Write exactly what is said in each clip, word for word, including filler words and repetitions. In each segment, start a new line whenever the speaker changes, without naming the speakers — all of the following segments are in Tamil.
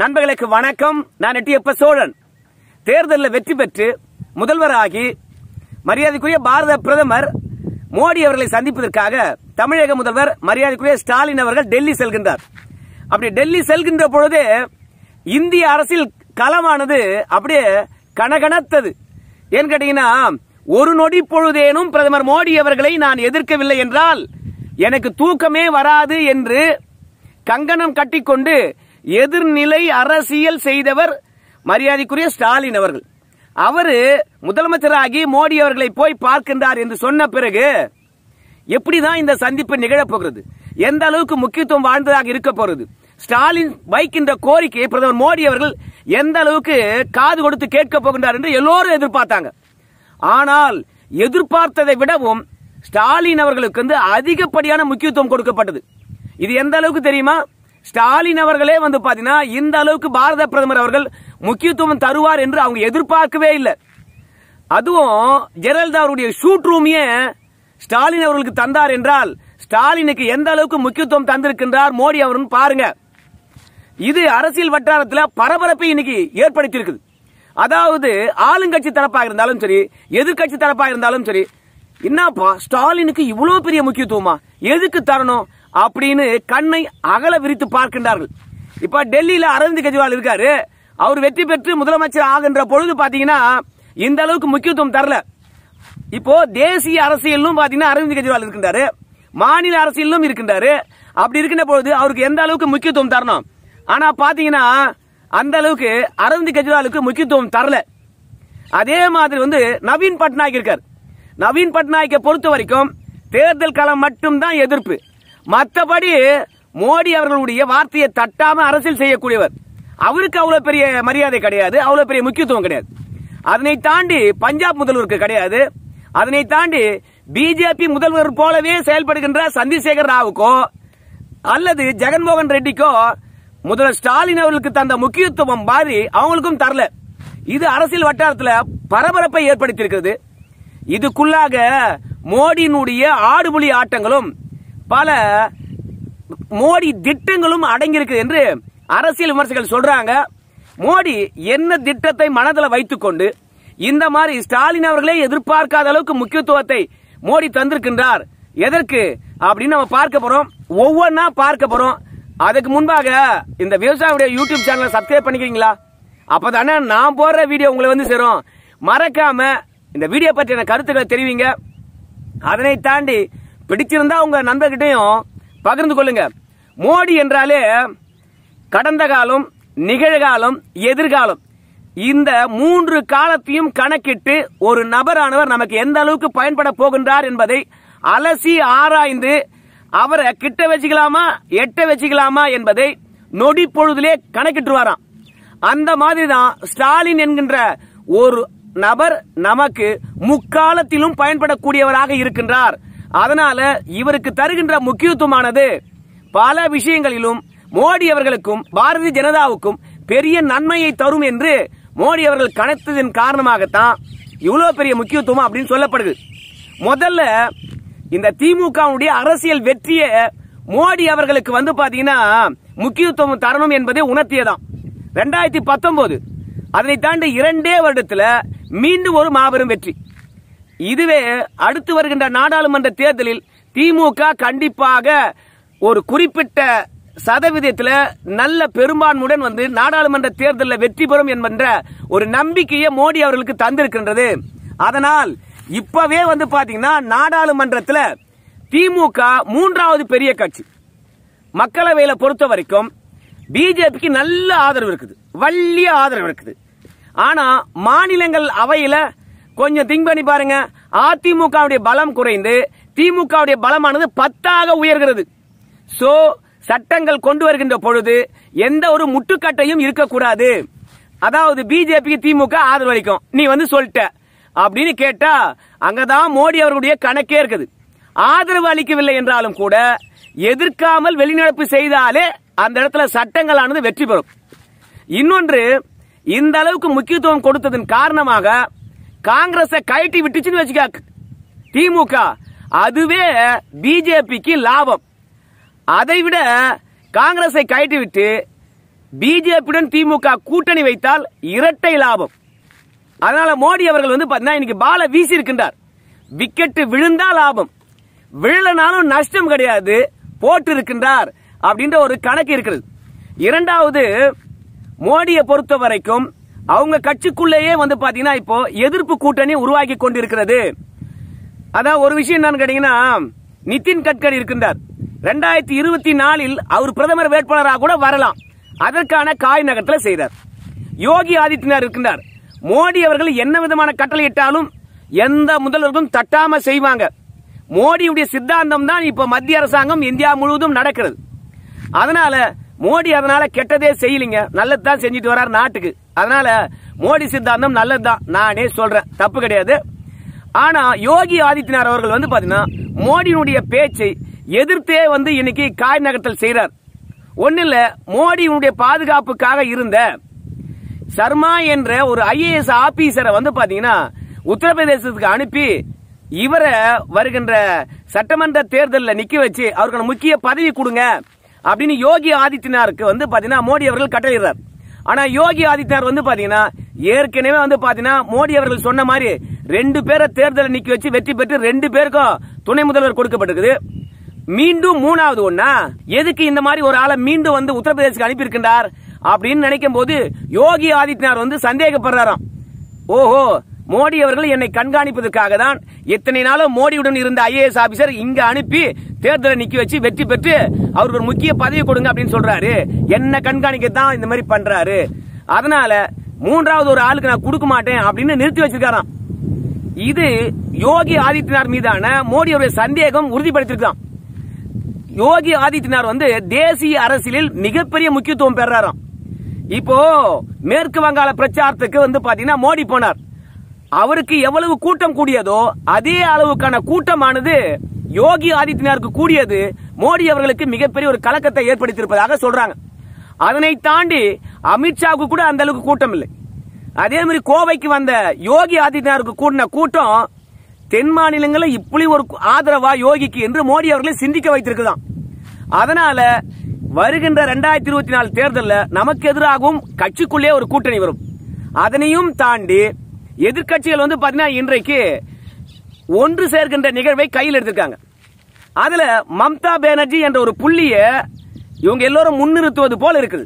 நண்பர்களுக்கு வணக்கம். நான் எட்டியப்ப சோழன். தேர்தலில் வெற்றி பெற்று முதல்வராகி மரியாதைக்குரிய பாரத பிரதமர் மோடி அவர்களை சந்திப்பதற்காக தமிழக முதல்வர் மரியாதைக்குரிய ஸ்டாலின் அவர்கள் டெல்லி செல்கின்றார். அப்படி டெல்லி செல்கின்ற பொழுது இந்திய அரசியல் களமானது அப்படியே கனகனத்தது. ஏன்னு கேட்டீங்கன்னா, ஒரு நொடி பொழுதேனும் பிரதமர் மோடி அவர்களை நான் எதிர்க்கவில்லை என்றால் எனக்கு தூக்கமே வராது என்று கங்கணம் கட்டிக்கொண்டு எதிர்நிலை அரசியல் செய்தவர் மரியாதைக்குரிய ஸ்டாலின் அவர்கள். அவரு முதலமைச்சராகி மோடி அவர்களை போய் பார்க்கின்றார் என்று சொன்ன பிறகு எப்படிதான் இந்த சந்திப்பு நிகழப்போகிறது, எந்த அளவுக்கு முக்கியத்துவம் வாழ்ந்ததாக இருக்க போறது, ஸ்டாலின் வைக்கின்ற கோரிக்கையை பிரதமர் மோடி அவர்கள் எந்த அளவுக்கு காது கொடுத்து கேட்க போகின்றார் என்று எல்லோரும் எதிர்பார்த்தாங்க. ஆனால் எதிர்பார்த்ததை விடவும் ஸ்டாலின் அவர்களுக்கு வந்து அதிகப்படியான முக்கியத்துவம் கொடுக்கப்பட்டது. இது எந்த அளவுக்கு தெரியுமா? ஸ்டாலின் அவர்களே வந்து பாத்தீங்கன்னா இந்த அளவுக்கு பாரத பிரதமர் அவர்கள் முக்கியத்துவம் தருவார் என்று அவங்க எதிர்பார்க்கவே இல்லை. அதுவும் ஜெயலலிதா அவருடைய ஷூட் ரூமையே ஸ்டாலின் அவர்களுக்கு தந்தார் என்றால் ஸ்டாலினுக்கு எந்த அளவுக்கு முக்கியத்துவம் தந்திருக்கின்றார் மோடி அவர்கள் பாருங்க. இது அரசியல் வட்டாரத்தில் பரபரப்பை இன்னைக்கு ஏற்படுத்தி இருக்குது. அதாவது ஆளுங்கட்சி தரப்பாக இருந்தாலும் சரி, எதிர்கட்சி தரப்பாக இருந்தாலும் சரி, என்னப்பா ஸ்டாலினுக்கு இவ்வளவு பெரிய முக்கியத்துவமா, எதுக்கு தரணும் அப்படின்னு கண்ணை அகல விரித்து பார்க்கின்றார்கள். இப்ப டெல்லியில அரவிந்த் கெஜ்ரிவால் இருக்காரு. அவர் வெற்றி பெற்று முதலமைச்சர் ஆகின்ற பொழுது பாத்தீங்கன்னா இந்த அளவுக்கு முக்கியத்துவம் தரல. இப்போ தேசிய அரசியலும் பாத்தீங்கன்னா அரவிந்த் கெஜ்ரிவால் இருக்கின்றாரு, மாநில அரசியலும் இருக்கின்றாரு. அப்படி இருக்கின்ற பொழுது அவருக்கு எந்த அளவுக்கு முக்கியத்துவம் தரணும். ஆனா பாத்தீங்கன்னா அந்த அளவுக்கு அரவிந்த் கெஜ்ரிவாலுக்கு முக்கியத்துவம் தரல. அதே மாதிரி வந்து நவீன் பட்நாயக் இருக்கார். நவீன் பட்நாயக்கை பொறுத்த வரைக்கும் தேர்தல் களம் மட்டும்தான் எதிர்ப்பு. மற்றபடி மோடி அவர்களுடைய வார்த்தையை தட்டாம அரசியல் செய்யக்கூடியவர். அவருக்கு அவ்வளவு பெரிய மரியாதை கிடையாது, அவ்வளவு பெரிய முக்கியத்துவம் கிடையாது. அதனை தாண்டி பஞ்சாப் முதல்வருக்கு கிடையாது. அதனை தாண்டி பிஜேபி முதல்வர் போலவே செயல்படுகின்ற சந்திரசேகர் ராவுக்கோ அல்லது ஜெகன்மோகன் ரெட்டிக்கோ முதல்வர் ஸ்டாலின் அவர்களுக்கு தந்த முக்கியத்துவம் மாதிரி அவங்களுக்கும் தரல. இது அரசியல் வட்டாரத்தில் பரபரப்பை ஏற்படுத்தியிருக்கிறது. இதுக்குள்ளாக மோடியினுடைய ஆடுபுலி ஆட்டங்களும் பல மோடி திட்டங்களும் அடங்கியிருக்கு என்று அரசியல் விமர்சகர்கள் சொல்றாங்க. மோடி என்ன திட்டத்தை மனதில் வைத்துக் கொண்டு இந்த மாதிரி ஸ்டாலின் அவர்களே எதிர்பார்க்காத அளவுக்கு முக்கியத்துவத்தை மோடி தந்திருக்கின்றார், எதற்கு அப்படின்னு நம்ம பார்க்க போறோம். ஒவ்வொன்னா பார்க்க போறோம். அதுக்கு முன்பாக இந்த விவசாயியுடைய யூடியூப் சேனலை சப்ஸ்கிரைப் பண்ணிக்கிறீங்களா? அப்பதானே நான் போடுற வீடியோ உங்களை வந்து சேரும். மறக்காம இந்த வீடியோ பற்றின கருத்துக்களை தெரிவிங்க. அதனை தாண்டி பிடிச்சிருந்தா உங்க நண்பர்கிட்டையும் பகிர்ந்து கொள்ளுங்க. மோடி என்றாலே கடந்த காலம், நிகழ்காலம், எதிர்காலம் இந்த மூன்று காலத்தையும் கணக்கிட்டு ஒரு நபரானவர் நமக்கு எந்த அளவுக்கு பயன்பட போகின்றார் என்பதை அலசி ஆராய்ந்து அவரை கிட்ட வச்சுக்கலாமா எட்ட வச்சுக்கலாமா என்பதை நொடி பொழுதிலே கணக்கிட்டுவாராம். அந்த மாதிரி தான் ஸ்டாலின் என்கின்ற ஒரு நபர் நமக்கு முக்காலத்திலும் பயன்படக்கூடியவராக இருக்கின்றார். அதனால இவருக்கு தருகின்ற முக்கியத்துவமானது பல விஷயங்களிலும் மோடி அவர்களுக்கும் பாரதிய ஜனதாவுக்கும் பெரிய நன்மையை தரும் என்று மோடி அவர்கள் கணித்ததன் காரணமாகத்தான் இவ்வளவு பெரிய முக்கியத்துவம் அப்படின்னு சொல்லப்படுது. முதல்ல இந்த திமுகவுடைய அரசியல் வெற்றியை மோடி அவர்களுக்கு வந்து பாத்தீங்கன்னா முக்கியத்துவம் தரணும் என்பதை உணர்த்தியதாம். ரெண்டாயிரத்தி பத்தொன்பது அதனை தாண்டி இரண்டே வருடத்துல மீண்டும் ஒரு மாபெரும் வெற்றி. இதுவே அடுத்து வருகின்ற நாடாளுமன்ற தேர்தலில் திமுக கண்டிப்பாக ஒரு குறிப்பிட்ட சதவீதத்தில் நல்ல பெரும்பான்மையுடன் வந்து நாடாளுமன்ற தேர்தலில் வெற்றி பெறும் என்கின்ற ஒரு நம்பிக்கையை மோடி அவர்களுக்கு தந்திருக்கின்றது. அதனால் இப்பவே வந்து பாத்தீங்கன்னா நாடாளுமன்றத்தில் திமுக மூன்றாவது பெரிய கட்சி. மக்களவையில பொறுத்த வரைக்கும் பிஜேபிக்கு நல்ல ஆதரவு இருக்குது, வள்ளிய ஆதரவு இருக்குது. ஆனா மாநிலங்கள் அவையில கொஞ்சம் திங்க் பண்ணி பாருங்க, அதிமுகவுடைய பலம் குறைந்து திமுகவுடைய பலமானது பத்தாக உயர்கிறது. சோ சட்டங்கள் கொண்டு வருகின்ற பொழுது எந்த ஒரு முட்டுக்கட்டையும் இருக்கக்கூடாது. அதாவது பிஜேபிக்கு திமுக ஆதரவு அளிக்கும், நீ வந்து சொல்லிட்ட அப்படின்னு கேட்டா அங்கதான் மோடி அவர்களுடைய கணக்கே இருக்குது. ஆதரவு அளிக்கவில்லை என்றாலும் கூட எதிர்க்காமல் வெளிநடப்பு செய்தாலே அந்த இடத்துல சட்டங்களானது வெற்றி பெறும். இன்னொன்று, இந்த அளவுக்கு முக்கியத்துவம் கொடுத்ததன் காரணமாக காங்கிரஸை கழட்டி விட்டுச்சுன்னு வச்சுக்க திமுக, அதுவே பிஜேபிக்கு லாபம். அதைவிட காங்கிரஸை கழட்டி விட்டு பிஜேபியுடன் திமுக கூட்டணி வைத்தால் இரட்டை லாபம். அதனால மோடி அவர்கள் வந்து பாத்தீங்கன்னா இன்னைக்கு பால வீசி இருக்கின்றார். விக்கெட் விழுந்தா லாபம், விழலனாலும் நஷ்டம் கிடையாது, போட்டு இருக்கின்றார் அப்படின்ற ஒரு கணக்கு இருக்கிறது. இரண்டாவது, மோடியை பொறுத்த வரைக்கும் அவங்க கட்சிக்குள்ளேயே வந்து பாத்தீங்கன்னா இப்போ எதிர்ப்பு கூட்டணி உருவாக்கி கொண்டிருக்கிறது. அதான் ஒரு விஷயம் என்னன்னு கேட்டீங்கன்னா, நிதின் கட்கரி இருக்கின்றார். ரெண்டாயிரத்தி இருபத்தி நாலில் அவர் பிரதமர் வேட்பாளராக கூட வரலாம். அதற்கான காய் நகரத்துல செய்தார். யோகி ஆதித்யநாத் இருக்கின்றார். மோடி அவர்கள் என்ன விதமான கட்டளை இட்டாலும் எந்த முதல்வர்களும் தட்டாம செய்வாங்க. மோடியுடைய சித்தாந்தம் தான் இப்ப மத்திய அரசாங்கம் இந்தியா முழுவதும் நடக்கிறது. அதனால மோடி அதனால கெட்டதே செய்யலிங்க, நல்லதுதான் செஞ்சுட்டு வர்றார் நாட்டுக்கு. அதனால மோடி சித்தாந்தம் நல்லதுதான், நானே சொல்றேன், தப்பு கிடையாது. ஆனா யோகி ஆதித்யநாத் அவர்கள் வந்து பாத்தீங்கன்னா மோடியினுடைய பேச்சை எதிர்த்தே வந்து இன்னைக்கு காய் நகர்த்தல் செய்யறார். ஒன்னு இல்ல, மோடியினுடைய பாதுகாப்புக்காக இருந்த சர்மா என்ற ஒரு ஐஏஎஸ் ஆபீசரை வந்து பாத்தீங்கன்னா உத்தரப்பிரதேசத்துக்கு அனுப்பி இவரை வருகின்ற சட்டமன்ற தேர்தலில் நிக்க வச்சு அவருக்கு முக்கிய பதவி கொடுங்க அப்படின்னு யோகி ஆதித்யநாத்துக்கு வந்து பாத்தீங்கன்னா மோடி அவர்கள் கட்டளையிடுறார். ஆனா யோகி ஆதித்யநாத் வந்து பாத்தீங்கன்னா ஏற்கனவே வந்து பாத்தீங்கன்னா மோடி அவர்கள் சொன்ன மாதிரி ரெண்டு பேரை தேர்தலில் நிக்க வச்சு வெற்றி பெற்று ரெண்டு பேருக்கும் துணை முதல்வர் கொடுக்கப்பட்டிருக்குது. மீண்டும் மூணாவது ஒண்ணா எதுக்கு இந்த மாதிரி ஒரு ஆளை மீண்டும் வந்து உத்தரப்பிரதேசத்துக்கு அனுப்பி இருக்கின்றார் அப்படின்னு நினைக்கும் போது யோகி ஆதித்யநாத் வந்து சந்தேகப்படுறாராம். ஓஹோ, மோடி அவர்கள் என்னை கண்காணிப்பதற்காக தான் எத்தனை நாளும் மோடியுடன் இருந்த ஐஏஎஸ் ஆபீசர் இங்க அனுப்பி தேர்தலை நிக்க வச்சு வெற்றி பெற்று அவருக்கு ஒரு முக்கிய பதவி கொடுங்க அப்படின்னு சொல்றாரு. என்ன கண்காணிக்க தான் இந்த மாதிரி பண்றாரு. அதனால மூன்றாவது ஒரு ஆளுக்கு நான் கொடுக்க மாட்டேன் அப்படின்னு நிறுத்தி வச்சிருக்காராம். இது யோகி ஆதித்யநாத் மீதான மோடி அவருடைய சந்தேகம் உறுதிப்படுத்திருக்கான். யோகி ஆதித்யநாத் வந்து தேசிய அரசியலில் மிகப்பெரிய முக்கியத்துவம் பெறாராம். இப்போ மேற்கு வங்காள பிரச்சாரத்துக்கு வந்து பாத்தீங்கன்னா மோடி போனார். அவருக்கு எவ்வளவு கூட்டம் கூடியதோ அதே அளவுக்கான கூட்டமானது யோகி ஆதித்யநாத்துக்கு கூடியது மோடி அவர்களுக்கு மிகப்பெரிய ஒரு கலக்கத்தை ஏற்படுத்தியிருப்பதாக சொல்றாங்க. அதனை தாண்டி அமித்ஷாவுக்கு கூட அந்த அளவுக்கு கூட்டம் இல்லை. அதே மாதிரி கோவைக்கு வந்த யோகி ஆதித்யநாத்துக்கு கூடின கூட்டம் தென் மாநிலங்களில் இப்படி ஒரு ஆதரவா யோகிக்கு என்று மோடி அவர்களை சிந்திக்க வைத்திருக்குதான். அதனால வருகின்ற இரண்டாயிரத்தி இருபத்தி நாலு தேர்தலில் நமக்கு எதிராகவும் கட்சிக்குள்ளே ஒரு கூட்டணி வரும். அதனையும் தாண்டி எதிர்கட்சிகள் வந்து பாத்தீங்கன்னா இன்றைக்கு ஒன்று சேர்க்கின்ற நிகழ்வை கையில் எடுத்திருக்காங்க. அதுல மம்தா பானர்ஜி என்ற ஒரு புள்ளிய இவங்க எல்லோரும் முன்னிறுத்துவது போல இருக்குது.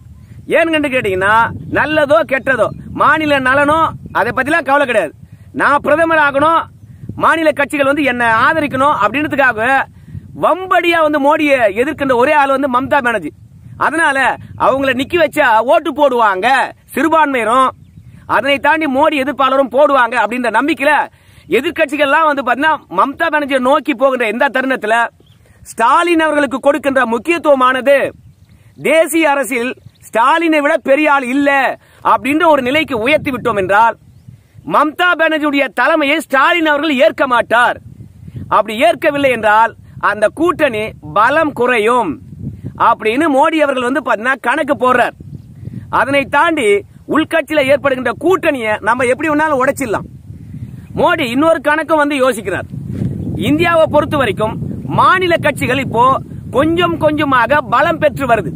ஏன்னு கேட்டீங்கன்னா, நல்லதோ கெட்டதோ மாநில நலனோ அதை பத்திலாம் கவலை கிடையாது. நான் பிரதமர் ஆகணும், மாநில கட்சிகள் வந்து என்ன ஆதரிக்கணும் அப்படின்றதுக்காக வம்படியா வந்து மோடியை எதிர்க்கின்ற ஒரே ஆள் வந்து மம்தா பானர்ஜி. அதனால அவங்கள நிக்க வச்சா ஓட்டு போடுவாங்க சிறுபான்மையினரும், அதனை தாண்டி மோடி எதிர்ப்பாளரும் போடுவாங்க அப்படின்ற நம்பிக்கையில எதிர்கட்சிகள்லாம் வந்து பாத்தீங்கன்னா மம்தா பானர்ஜியை நோக்கி போகின்ற இந்த தருணத்தில் ஸ்டாலின் அவர்களுக்கு கொடுக்கின்ற முக்கியத்துவமானது தேசிய அரசியல் ஸ்டாலினை விட பெரிய ஆள் இல்ல அப்படின்ற ஒரு நிலைக்கு உயர்த்தி விட்டோம் என்றால் மம்தா பானர்ஜியுடைய தலைமையை ஸ்டாலின் அவர்கள் ஏற்க மாட்டார். அப்படி ஏற்கவில்லை என்றால் அந்த கூட்டணி பலம் குறையும் அப்படின்னு மோடி அவர்கள் வந்து பாத்தீங்கன்னா கணக்கு போடுறார். அதனை தாண்டி உள்கட்சியில ஏற்படுகின்ற கூட்டணியை நம்ம எப்படி வேணாலும் உடைச்சிடலாம். மோடி இன்னொரு கணக்கும் வந்து யோசிக்கிறார். இந்தியாவை பொறுத்த வரைக்கும் மாநில கட்சிகள் இப்போ கொஞ்சம் கொஞ்சமாக பலம் பெற்று வருது.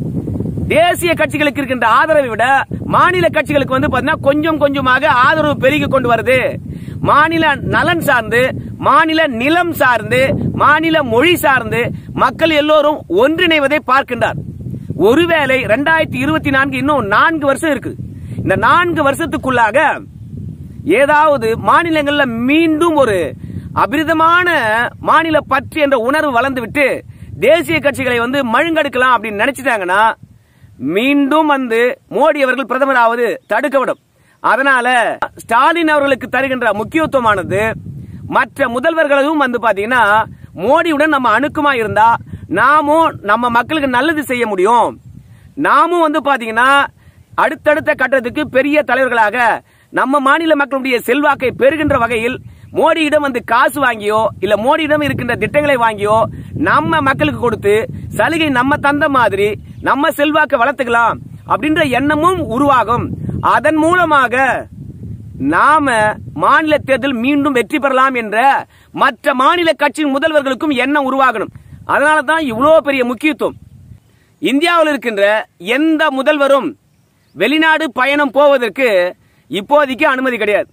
தேசிய கட்சிகளுக்கு இருக்கின்ற ஆதரவை விட மாநில கட்சிகளுக்கு வந்து பாத்தீங்கன்னா கொஞ்சம் கொஞ்சமாக ஆதரவு பெருகி கொண்டு வருது. மாநில நலன் சார்ந்து, மாநில நிலம் சார்ந்து, மாநில மொழி சார்ந்து மக்கள் எல்லோரும் ஒன்றிணைவதை பார்க்கின்றார். ஒருவேளை இரண்டாயிரத்தி இருபத்தி நான்கு இன்னும் நான்கு வருஷம் இருக்கு. இந்த நான்கு வருஷத்துக்குள்ளாக ஏதாவது மாநிலங்கள்ல மீண்டும் ஒரு அபிரிதமான மாநில பற்று என்ற உணர்வு வளர்ந்துவிட்டு தேசிய கட்சிகளை வந்து மழுங்கெடுக்கலாம் அப்படின்னு நினைச்சிட்டாங்கன்னா மீண்டும் வந்து மோடி அவர்கள் பிரதமர் ஆவது தடுக்கப்படும். அதனால ஸ்டாலின் அவர்களுக்கு தருகின்ற முக்கியத்துவமானது மற்ற முதல்வர்களும் வந்து பாத்தீங்கன்னா மோடியுடன் நம்ம அணுக்கமா இருந்தா நாமும் நம்ம மக்களுக்கு நல்லது செய்ய முடியும். நாமும் வந்து பாத்தீங்கன்னா அடுத்தடுத்த கட்டத்துக்கு பெரிய தலைவர்களாக நம்ம மாநில மக்களுடைய செல்வாக்கை பெறுகின்ற வகையில் மோடியிடம் வந்து காசு வாங்கியோ இல்ல மோடியிடம் இருக்கின்ற திட்டங்களை வாங்கியோ நம்ம மக்களுக்கு கொடுத்து சலுகை நம்ம தந்த மாதிரி நம்ம செல்வாக்கை வளர்த்துக்கலாம் அப்படின்ற எண்ணமும் உருவாகும். அதன் மூலமாக நாம மாநில தேர்தல் மீண்டும் வெற்றி பெறலாம் என்ற மற்ற மாநில கட்சியின் முதல்வர்களுக்கும் எண்ணம் உருவாகணும். அதனால தான் இவ்வளவு பெரிய முக்கியத்துவம். இந்தியாவில் இருக்கின்ற எந்த முதல்வரும் வெளிநாடு பயணம் போவதற்கு இப்போதைக்கு அனுமதி கிடையாது.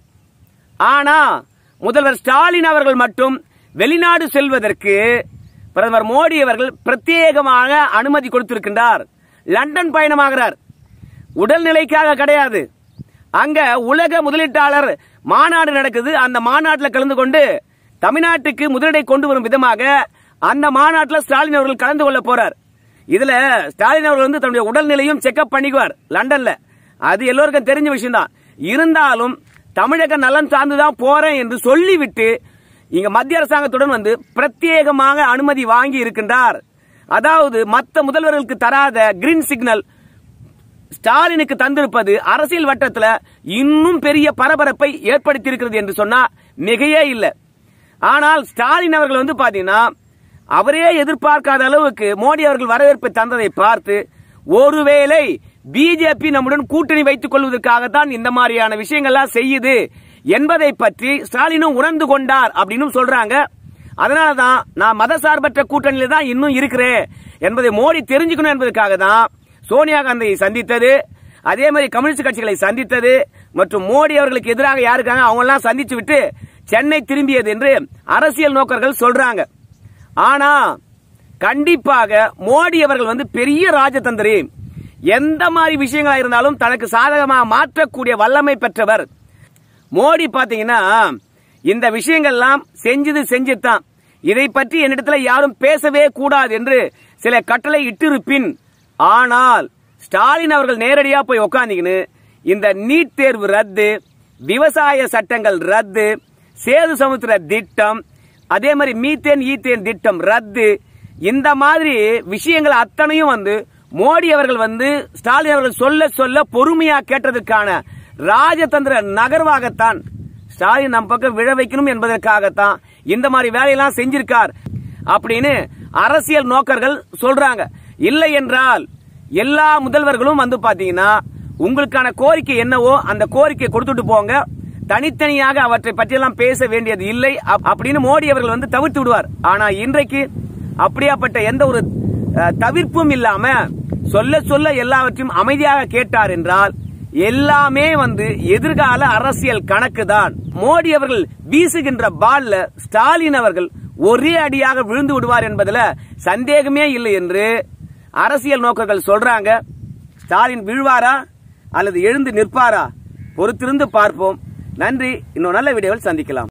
ஆனா முதல்வர் ஸ்டாலின் அவர்கள் மட்டும் வெளிநாடு செல்வதற்கு பிரதமர் மோடி அவர்கள் பிரத்யேகமாக அனுமதி கொடுத்திருக்கின்றார். லண்டன் பயணமாகிறார். உடல்நிலைக்காக கிடையாது. அங்க உலக முதலீட்டாளர் மாநாடு நடக்குது. அந்த மாநாட்டில் கலந்து கொண்டு தமிழ்நாட்டுக்கு முதலீடை கொண்டு வரும் விதமாக அந்த மாநாட்டில் ஸ்டாலின் அவர்கள் கலந்து கொள்ள போறார். இதுல ஸ்டாலின் அவர்கள் வந்து தன்னுடைய உடல்நிலையும் செக்அப் பண்ணிக்குவார் லண்டன்ல. அது எல்லோருக்கும் தெரிஞ்ச விஷயம் தான். இருந்தாலும் தமிழக நலன் சார்ந்துதான் போறேன் என்று சொல்லிவிட்டு இங்க மத்திய அரசாங்கத்துடன் வந்து பிரத்யேகமாக அனுமதி வாங்கி இருக்கின்றார். அதாவது மற்ற முதல்வர்களுக்கு தராத கிரீன் சிக்னல் ஸ்டாலினுக்கு தந்திருப்பது அரசியல் வட்டத்தில் இன்னும் பெரிய பரபரப்பை ஏற்படுத்தி இருக்கிறது என்று சொன்னா மிகையே இல்லை. ஆனால் ஸ்டாலின் அவர்கள் வந்து பாத்தீங்கன்னா அவரே எதிர்பார்க்காத அளவுக்கு மோடி அவர்கள் வரவேற்பை தந்ததை பார்த்து ஒருவேளை பிஜேபி நம்முடன் கூட்டணி வைத்துக் கொள்வதற்காகத்தான் இந்த மாதிரியான விஷயங்கள்லாம் செய்யுது என்பதை பற்றி ஸ்டாலினும் உணர்ந்து கொண்டார் அப்படின்னு சொல்றாங்க. அதனாலதான் நான் மதசார்பற்ற கூட்டணியில தான் இன்னும் இருக்கிறேன் என்பதை மோடி தெரிஞ்சுக்கணும் என்பதற்காக தான் சோனியா காந்தியை சந்தித்தது, அதே மாதிரி கம்யூனிஸ்ட் கட்சிகளை சந்தித்தது மற்றும் மோடி அவர்களுக்கு எதிராக யாருக்காங்க அவங்க எல்லாம் சந்திச்சு விட்டு சென்னை திரும்பியது என்று அரசியல் நோக்கர்கள் சொல்றாங்க. ஆனா கண்டிப்பாக மோடி அவர்கள் வந்து பெரிய ராஜதந்திரி. எந்த மாதிரி விஷயங்களா இருந்தாலும் தனக்கு சாதகமாக மாற்றக்கூடிய வல்லமை பெற்றவர் மோடி. பாத்தீங்கன்னா இந்த விஷயங்கள்லாம் செஞ்சது செஞ்சுதான். இதை பற்றி என்னிடத்துல யாரும் பேசவே கூடாது என்று சில கட்டளை இட்டிருப்பின், ஆனால் ஸ்டாலின் அவர்கள் நேரடியா போய் உட்கார்ந்தீங்கன்னு இந்த நீட் தேர்வு ரத்து, விவசாய சட்டங்கள் ரத்து, சேது சமுத்திர திட்டம், அதே மாதிரி மீத்தேன் ஈத்தேன் திட்டம் ரத்து, இந்த மாதிரி விஷயங்கள் அத்தனையும் வந்து மோடி அவர்கள் வந்து ஸ்டாலின் அவர்கள் சொல்ல சொல்ல பொறுமையா கேட்டதற்கான ராஜதந்திர நகர்வாகத்தான் ஸ்டாலின் நம் பக்கம் விழ வைக்கணும் என்பதற்காகத்தான் இந்த மாதிரி வேலையெல்லாம் செஞ்சிருக்கார் அப்படின்னு அரசியல் நோக்கர்கள் சொல்றாங்க. இல்லை என்றால் எல்லா முதல்வர்களும் வந்து பாத்தீங்கன்னா உங்களுக்கான கோரிக்கை என்னவோ அந்த கோரிக்கை கொடுத்துட்டு போங்க, தனித்தனியாக அவற்றை பற்றியெல்லாம் பேச வேண்டியது இல்லை அப்படின்னு மோடி அவர்கள் வந்து தவிர்த்து விடுவார். ஆனா இன்றைக்கு அப்படியாப்பட்ட எந்த ஒரு தவிர்ப்பும் இல்லாம சொல்ல சொல்ல எல்லாவற்றையும் அமைதியாக கேட்டார் என்றால் எல்லாமே வந்து எதிர்கால அரசியல் கணக்கு தான். மோடி அவர்கள் வீசுகின்ற பால்ல ஸ்டாலின் அவர்கள் ஒரே அடியாக விழுந்து விடுவார் என்பதுல சந்தேகமே இல்லை என்று அரசியல் நோக்கர்கள் சொல்றாங்க. ஸ்டாலின் விழுவாரா அல்லது எழுந்து நிற்பாரா? பொறுத்திருந்து பார்ப்போம். நன்றி. இன்னும் நல்ல வீடியோவில் சந்திக்கலாம்.